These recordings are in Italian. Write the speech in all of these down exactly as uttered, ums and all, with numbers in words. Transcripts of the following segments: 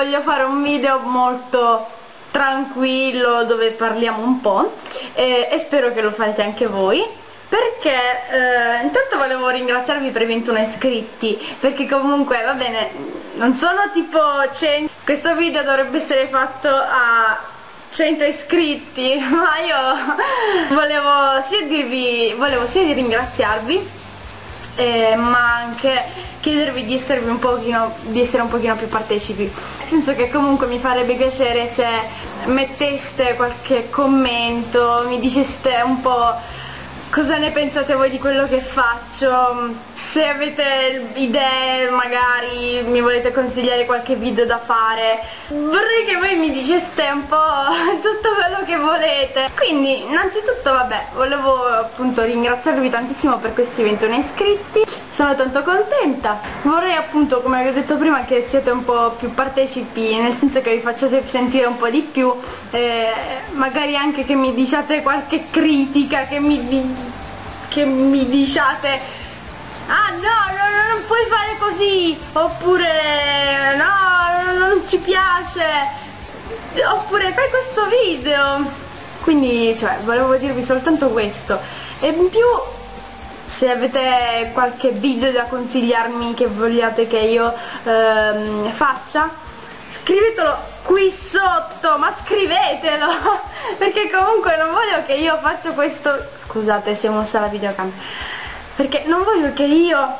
voglio fare un video molto tranquillo dove parliamo un po' e, e spero che lo farete anche voi, perché eh, intanto volevo ringraziarvi per i ventuno iscritti, perché comunque va bene, non sono tipo cento, questo video dovrebbe essere fatto a cento iscritti, ma io volevo sia dirvi, volevo sia di ringraziarvi Eh, ma anche chiedervi di, esservi un pochino, di essere un pochino più partecipi, nel senso che comunque mi farebbe piacere se metteste qualche commento, mi diceste un po' cosa ne pensate voi di quello che faccio, se avete idee, magari mi volete consigliare qualche video da fare, vorrei che voi mi diceste un po' tutto quello che volete. Quindi innanzitutto vabbè, volevo appunto ringraziarvi tantissimo per questi ventuno iscritti, sono tanto contenta, vorrei appunto, come vi ho detto prima, che siete un po' più partecipi, nel senso che vi facciate sentire un po' di più, eh, magari anche che mi diciate qualche critica, che mi, di, che mi diciate ah no, no, non puoi fare così, oppure no, non ci piace, oppure fai questo video. Quindi cioè volevo dirvi soltanto questo, e in più se avete qualche video da consigliarmi che vogliate che io ehm, faccia, scrivetelo qui sotto, ma scrivetelo perché comunque non voglio che io faccia questo, scusate si è mossa la videocamera, perché non voglio che io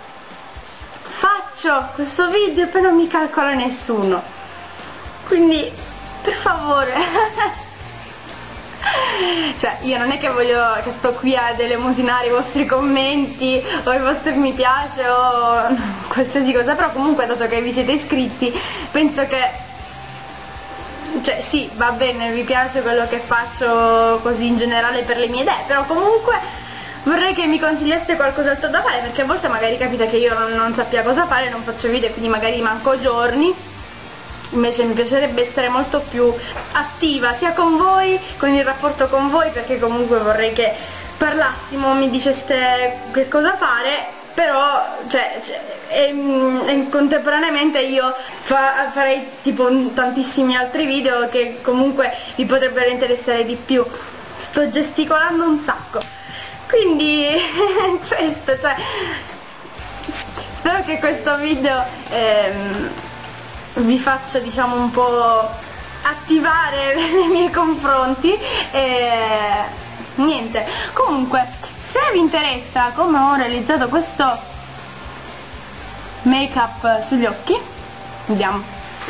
faccio questo video e poi non mi calcola nessuno, quindi per favore cioè io non è che voglio che sto qui ad elemosinare i vostri commenti o i vostri mi piace o qualsiasi cosa, però comunque dato che vi siete iscritti penso che, cioè sì, va bene, vi piace quello che faccio così in generale per le mie idee, però comunque vorrei che mi consigliaste qualcos'altro da fare, perché a volte magari capita che io non, non sappia cosa fare, non faccio video, quindi magari manco giorni. Invece mi piacerebbe essere molto più attiva sia con voi, con il rapporto con voi, perché comunque vorrei che parlassimo, mi diceste che cosa fare, però cioè, cioè e, e contemporaneamente io fa, farei tipo tantissimi altri video che comunque vi potrebbero interessare di più. Sto gesticolando un sacco, quindi questo, cioè spero che questo video ehm, vi faccia, diciamo, un po' attivare nei miei confronti e niente, comunque se vi interessa come ho realizzato questo make up sugli occhi, vediamo,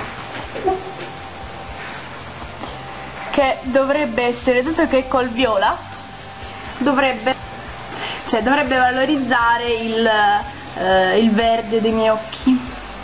che dovrebbe essere tutto che col viola, dovrebbe cioè dovrebbe valorizzare il, eh, il verde dei miei occhi.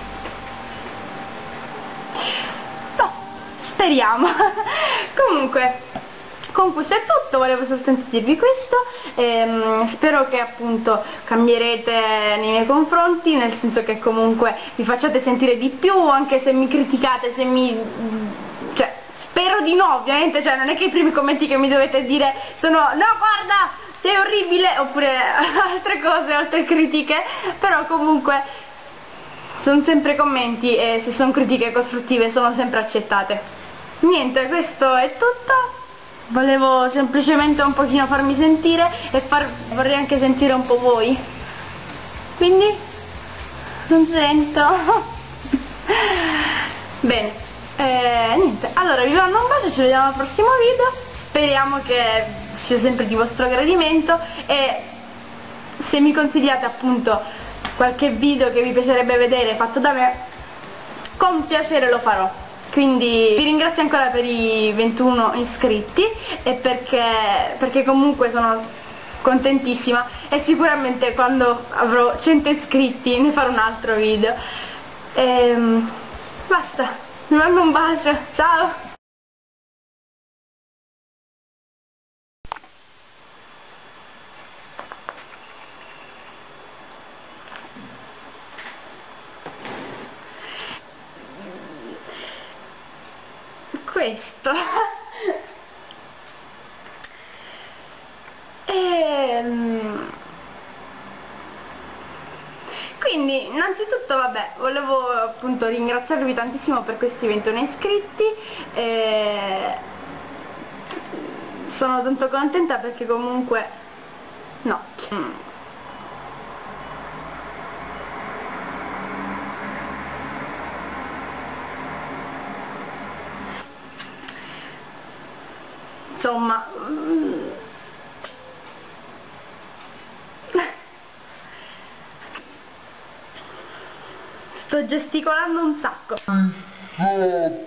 No, speriamo. Comunque, con questo è tutto, volevo soltanto dirvi questo, ehm, spero che appunto cambierete nei miei confronti, nel senso che comunque vi facciate sentire di più, anche se mi criticate, se mi... cioè spero di no, ovviamente, cioè non è che i primi commenti che mi dovete dire sono no guarda sei orribile, oppure altre cose, altre critiche, però comunque sono sempre commenti e se sono critiche costruttive sono sempre accettate. Niente, questo è tutto, volevo semplicemente un pochino farmi sentire e far, vorrei anche sentire un po' voi, quindi non sento. Bene, eh, niente, allora vi mando un bacio, ci vediamo al prossimo video, speriamo che sia sempre di vostro gradimento e se mi consigliate appunto qualche video che vi piacerebbe vedere fatto da me, con piacere lo farò. Quindi vi ringrazio ancora per i ventuno iscritti e perché, perché comunque sono contentissima e sicuramente quando avrò cento iscritti ne farò un altro video. E basta, vi mando un bacio, ciao! Questo e quindi innanzitutto vabbè, volevo appunto ringraziarvi tantissimo per questi ventuno iscritti, e sono tanto contenta perché comunque no insomma sto gesticolando un sacco.